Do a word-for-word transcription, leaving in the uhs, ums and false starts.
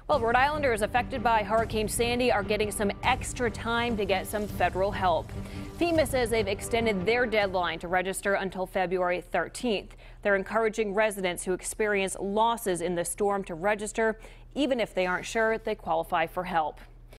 Well, Rhode Islanders affected by Hurricane Sandy are getting some extra time to get some federal help. FEMA says they've extended their deadline to register until February thirteenth. They're encouraging residents who experience losses in the storm to register, even if they aren't sure they qualify for help.